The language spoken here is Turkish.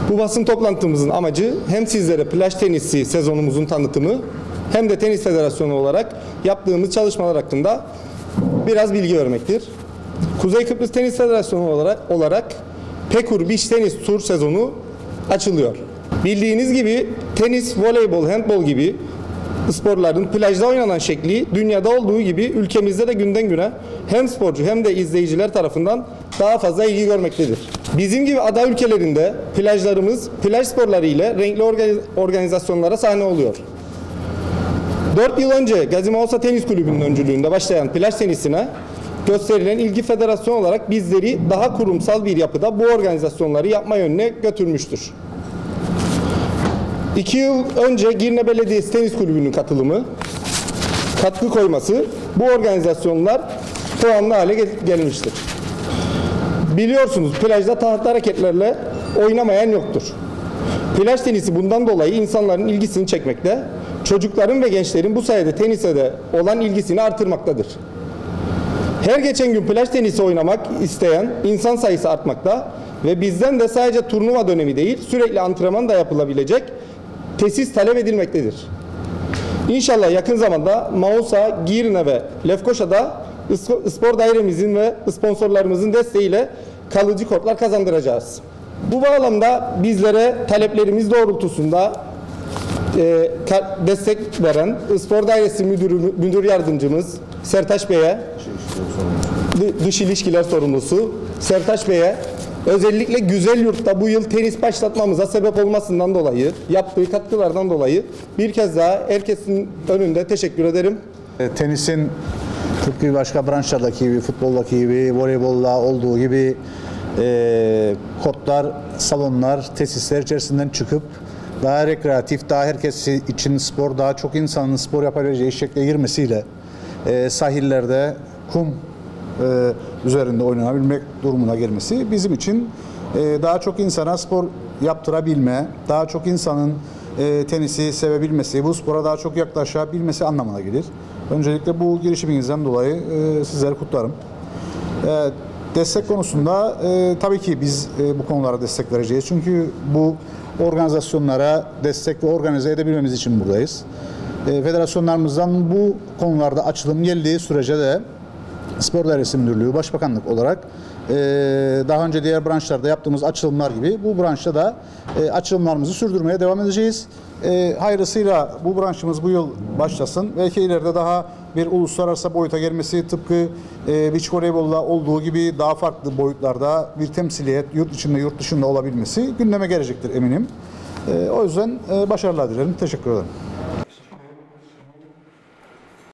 Bu basın toplantımızın amacı hem sizlere plaj tenisi sezonumuzun tanıtımı hem de Tenis Federasyonu olarak yaptığımız çalışmalar hakkında biraz bilgi vermektir. Kuzey Kıbrıs Tenis Federasyonu olarak Pekur Beach Tenis Tur sezonu açılıyor. Bildiğiniz gibi tenis, voleybol, handbol gibi sporların plajda oynanan şekli dünyada olduğu gibi ülkemizde de günden güne hem sporcu hem de izleyiciler tarafından daha fazla ilgi görmektedir. Bizim gibi ada ülkelerinde plajlarımız plaj sporları ile renkli organizasyonlara sahne oluyor. 4 yıl önce Gazi Mausa Tenis Kulübü'nün öncülüğünde başlayan plaj tenisine gösterilen ilgi federasyon olarak bizleri daha kurumsal bir yapıda bu organizasyonları yapma yönüne götürmüştür. 2 yıl önce Girne Belediyesi Tenis Kulübü'nün katkı koyması bu organizasyonlar puanlı hale gelmiştir. Biliyorsunuz plajda tahtlı hareketlerle oynamayan yoktur. Plaj tenisi bundan dolayı insanların ilgisini çekmekte, çocukların ve gençlerin bu sayede tenise de olan ilgisini artırmaktadır. Her geçen gün plaj tenisi oynamak isteyen insan sayısı artmakta ve bizden de sadece turnuva dönemi değil, sürekli antrenman da yapılabilecek tesis talep edilmektedir. İnşallah yakın zamanda Mausa, Girne ve Lefkoşa'da spor dairemizin ve sponsorlarımızın desteğiyle kalıcı kortlar kazandıracağız. Bu bağlamda bizlere taleplerimiz doğrultusunda destek veren Spor Dairesi Müdür Yardımcımız Sertaç Bey'e, Dış İlişkiler Sorumlusu Sertaç Bey'e özellikle Güzelyurt'ta bu yıl tenis başlatmamıza sebep olmasından dolayı, yaptığı katkılardan dolayı bir kez daha herkesin önünde teşekkür ederim. Tenisin tıpkı başka branşlardaki gibi, futboldaki gibi, voleybolda olduğu gibi kortlar, salonlar, tesisler içerisinden çıkıp daha rekreatif, daha herkes için spor, daha çok insanın spor yapabileceği şekle girmesiyle sahillerde kum üzerinde oynanabilmek durumuna gelmesi bizim için daha çok insana spor yaptırabilme, daha çok insanın tenisi sevebilmesi, bu spora daha çok yaklaşabilmesi anlamına gelir. Öncelikle bu girişiminizden dolayı sizleri kutlarım. Destek konusunda tabii ki biz bu konulara destek vereceğiz. Çünkü bu organizasyonlara destek ve organize edebilmemiz için buradayız. Federasyonlarımızdan bu konularda açılım geldiği sürece de Spor Dairesi Müdürlüğü, Başbakanlık olarak daha önce diğer branşlarda yaptığımız açılımlar gibi bu branşta da açılımlarımızı sürdürmeye devam edeceğiz. Hayırlısıyla bu branşımız bu yıl başlasın. Belki ileride daha bir uluslararası boyuta gelmesi, tıpkı beach voleybolda olduğu gibi daha farklı boyutlarda bir temsiliyet yurt içinde yurt dışında olabilmesi gündeme gelecektir eminim. O yüzden başarılar dilerim. Teşekkür ederim.